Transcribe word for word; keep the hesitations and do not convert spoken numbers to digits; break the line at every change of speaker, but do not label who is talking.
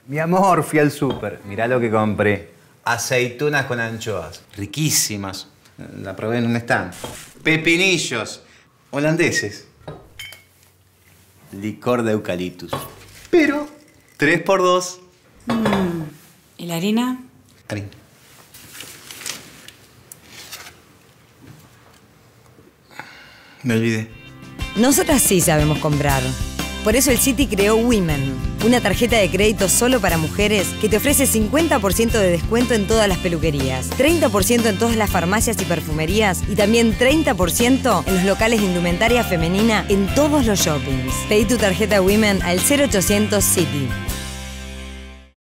Mi amor, fui al súper. Mirá lo que compré. Aceitunas con anchoas. Riquísimas. La probé en un stand. Pepinillos. Holandeses. Licor de eucaliptus. Pero, tres por dos.
Mm. ¿Y la harina?
Harina. Me olvidé.
Nosotras sí sabemos comprar. Por eso el City creó Women, una tarjeta de crédito solo para mujeres que te ofrece cincuenta por ciento de descuento en todas las peluquerías, treinta por ciento en todas las farmacias y perfumerías y también treinta por ciento en los locales de indumentaria femenina en todos los shoppings. Pedí tu tarjeta Women al cero ochocientos City.